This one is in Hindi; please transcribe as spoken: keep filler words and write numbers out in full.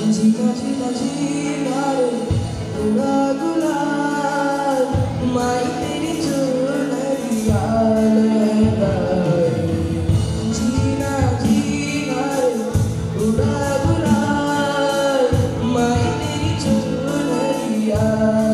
जीना जीना जीना रे उड़ा गुलाल माई तेरी चुनरिया लहराए जीना जीना रे उड़ा गुलाल माई तेरी चुनरिया